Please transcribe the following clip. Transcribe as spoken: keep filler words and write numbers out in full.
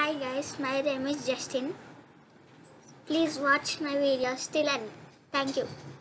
Hi guys, my name is Justin. Please watch my videos till end. Thank you.